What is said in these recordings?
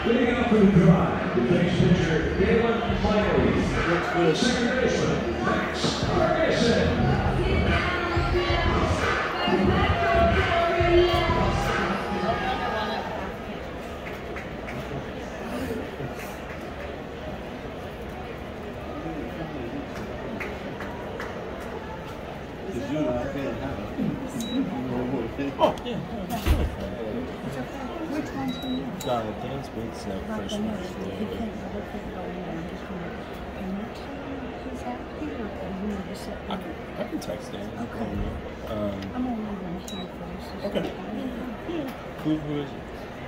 Leading out for the drive, the base pitcher, Galen Flaherty. Second baseman, Max Ferguson. Oh, yeah. Which one's for you? Dance Beats like first match. I can text Dan. Okay. I'm only going to hear first. Okay. Yeah. Who is it?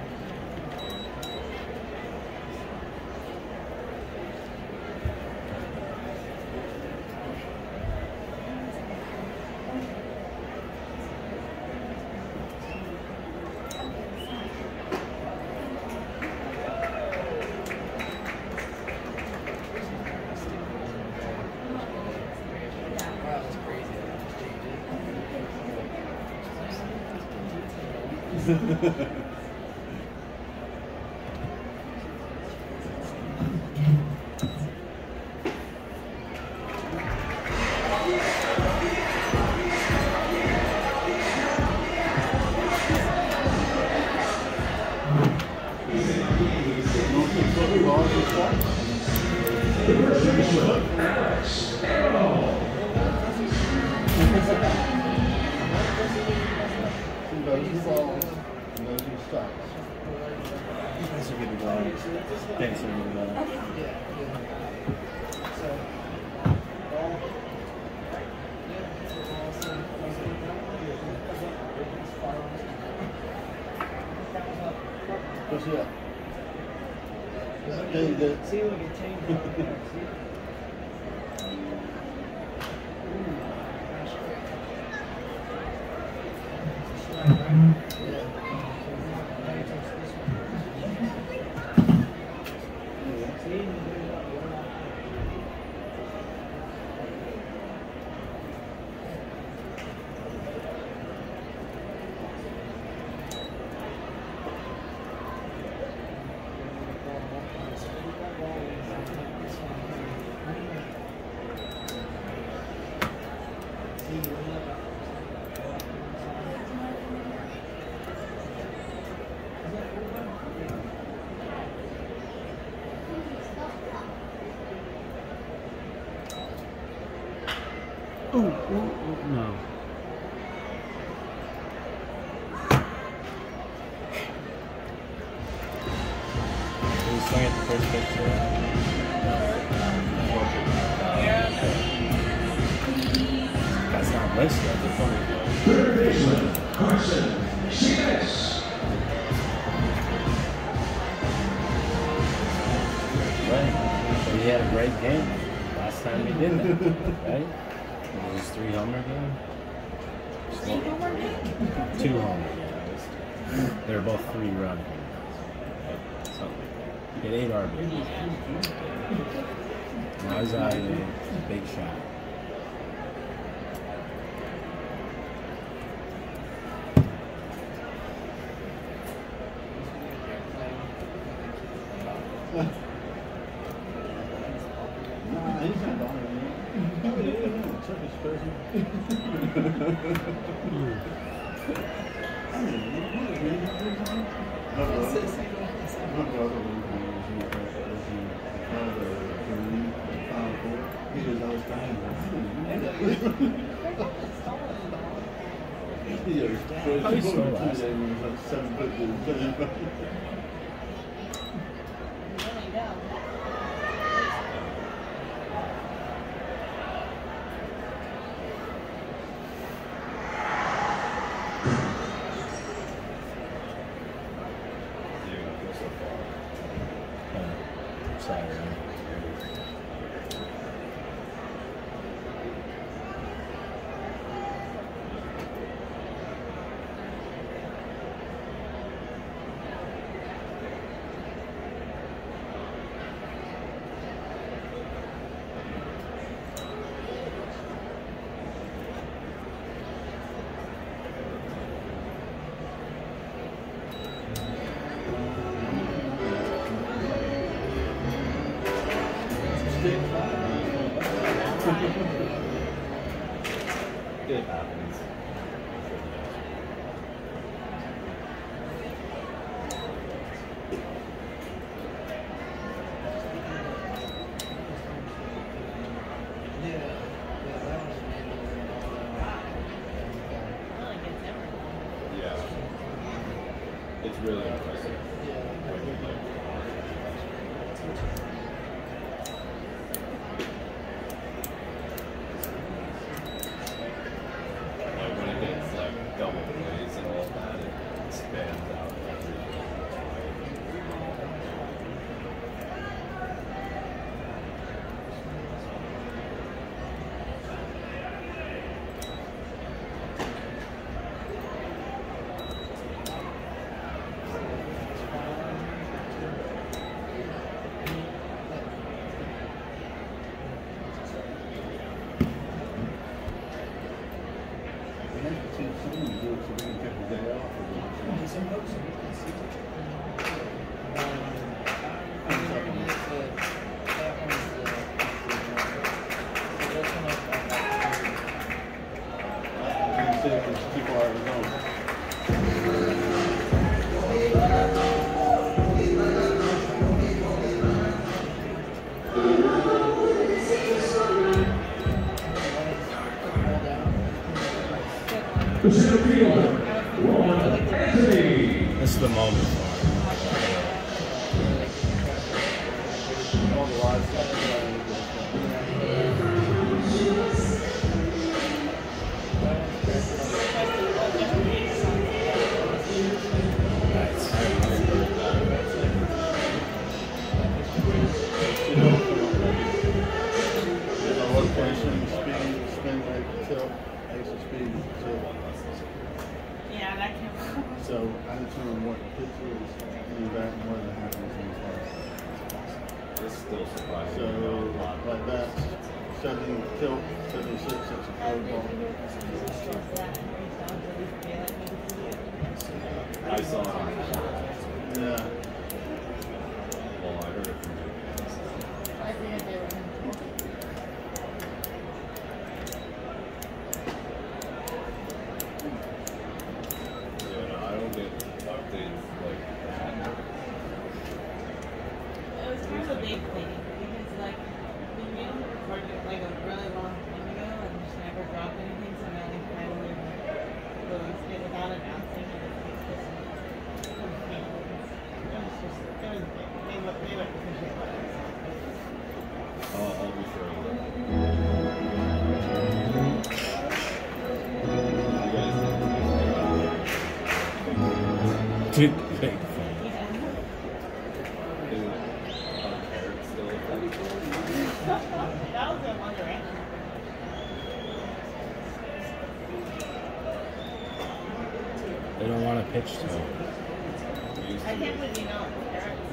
What's that? See what you change. No. Did he swing at the first pitch? That's not listed. That's funny. Third baseman, Carson Siemens. Right. But he had a great game last time he did that, right? It was 3 homer game. 2 homer games. They were both 3-run games. Right? So he had 8 RBIs. Now he's out of a big shot. How he's so last? It happens. Yeah. It's really impressive. When you like when it gets like double plays and all that, it spans out everything. The center fielder, Ron Anthony. This is the moment for Yeah, that can. So I determine what pitch is coming back and what happens in the class. This still surprises So me a lot. like that, 7 tilt, 76, that's a curveball. I saw it. Yeah. Well, I heard it from you. Yeah, no, I don't get updates like that. It was kind of a big thing because, like, we made him record it like a really long time ago and just never dropped anything. So now we finally released it without announcing it. It's just some feelings. It was just, it was big. They would appreciate what I was saying. I'll be sure of that. You guys think That was in One Direction. they don't want to pitch to. I can't believe you know Carrots.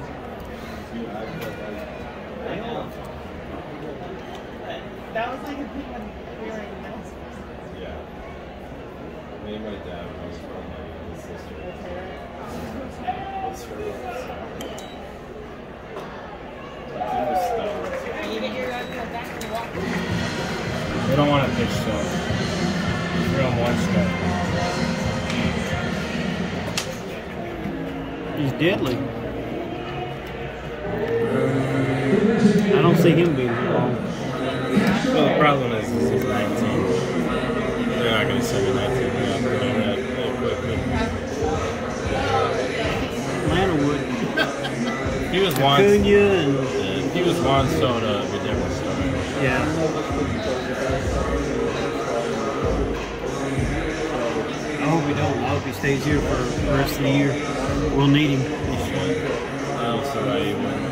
I know. But that was like a thing when we were in middle school. Yeah. Me and my dad were always from his sister. What's her name? You get your guys go back to walk. They don't want to pitch so. You're on one strike. He's deadly. I don't see him being long. Well, the problem is he's 19. They're not going to send him 19. They're not doing that quickly. Atlanta would. He was Juan. Acuna and He was Juan Soto, a different story. yeah. I hope he don't. I hope he stays here for the rest of the year. We'll need him. He should. I don't see why he wouldn't.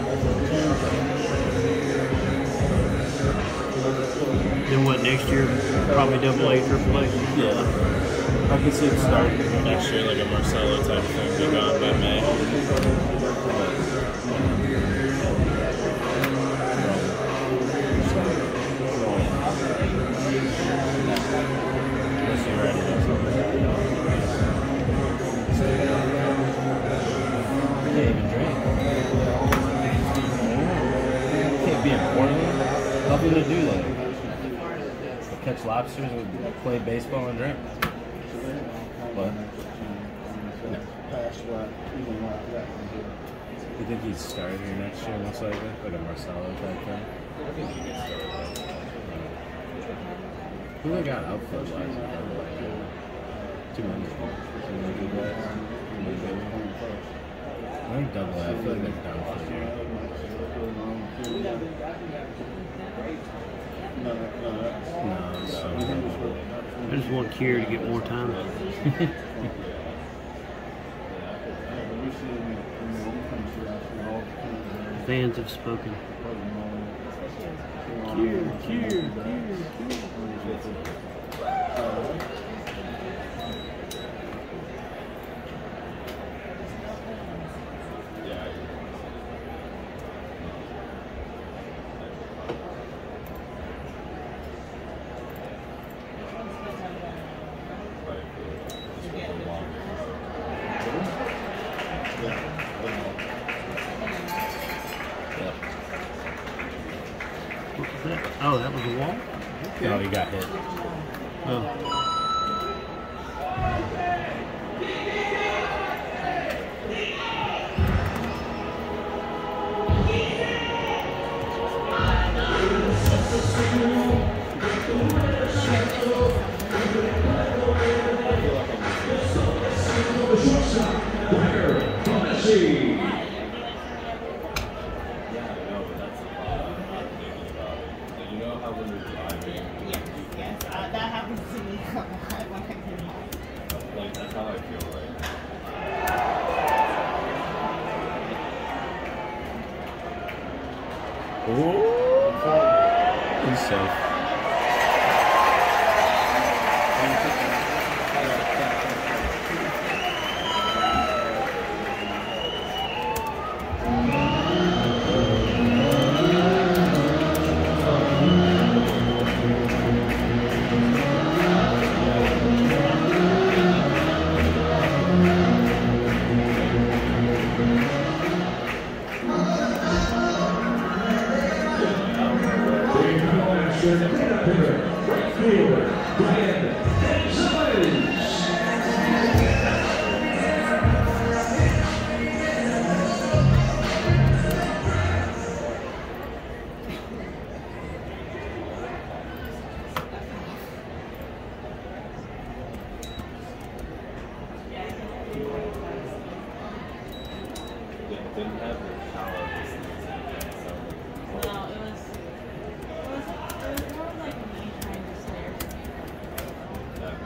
Then what, next year? Probably AA, AAA. Yeah. I can see him start next year like a Marcelo type thing. Be gone by May. Unless you're ready to do something. Can't even drink. Can't be in Portland. Nothing to do that. catch lobsters, would play baseball and drink. What? Past what, even like that. You think he'd start here next year, most likely? Like a Marcelo type thing? I think he gets started. Who they got outfield wise? Too many. Too many good guys. Too many good ones. I think Double A. I feel like they're done for the year. No, so. I just want Kier to get more time. Fans have spoken. Kier. What was that? Oh, that was a wall? No, he got hit. Oh. The shortstop, Ryder Bonacci. You know how when you're driving, Yes. That happens to me a lot when I get home. like that's how I feel right Ooh. He's safe. Right fielder, Brian Gonzalez. It didn't have the power of this season, so No, it was more like me trying to stare. that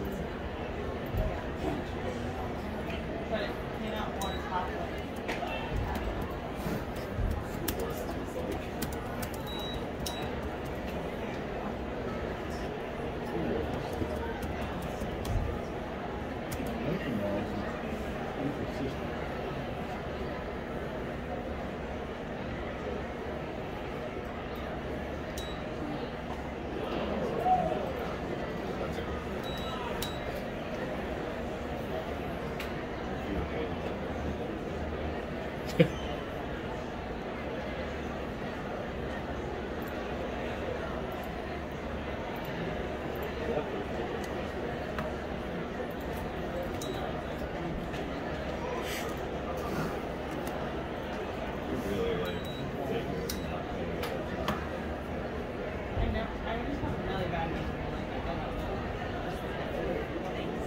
But it came out more chocolate. really like taking this and not paying attention. I just have really bad vision. Like, I don't know. Things.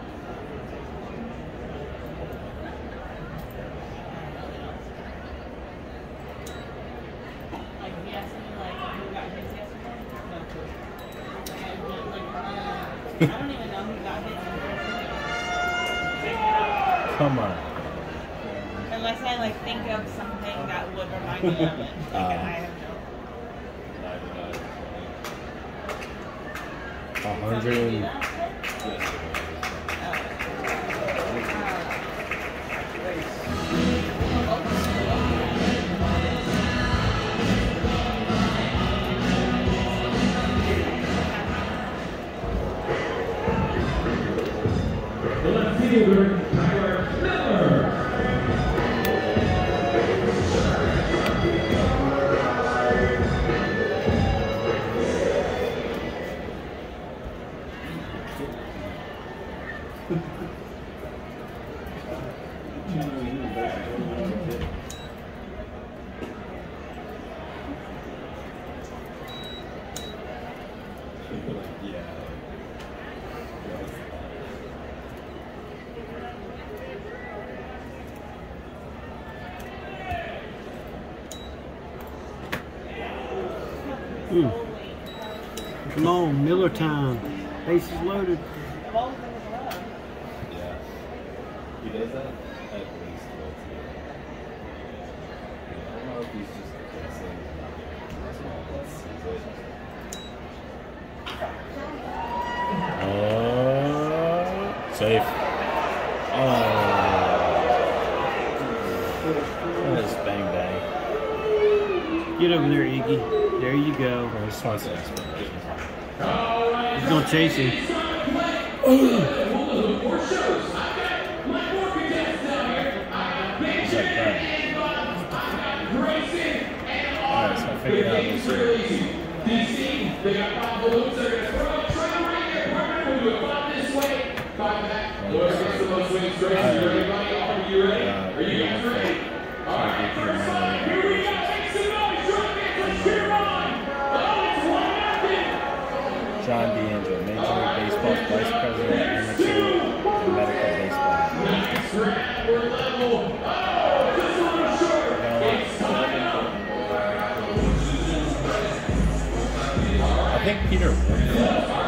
Like, he asked me, like, who got his yesterday? No clue. I don't even know who got his in person. Come on. Unless I, like, think of something that would remind me of it. Like, I have no. 100 and... The left fielder, Tyler Miller. Come on, Miller time. Bases loaded. I've always been with love. Yeah. He does that at least once a year. I don't know if he's just guessing. Safe. That's bang bang. Get over there, Iggy. There you go. I just want to say He's gonna chase him. Alright, so I figured out this year. They got 5 balloons. They're going to throw it, try to ring it. We're going to fight this way. Fight back. Whoever gets the most wins, Gracie. Everybody, are you ready? Are you guys ready? All right, first time. Here we go. Make some noise. Drop it. Let's cheer on. Oh, it's 1-0. John D'Angelo, Major League Baseball's Vice President, Amateur and Medical Baseball. Next round, we're level. Oh, just a little short. It's time. I think Peter won.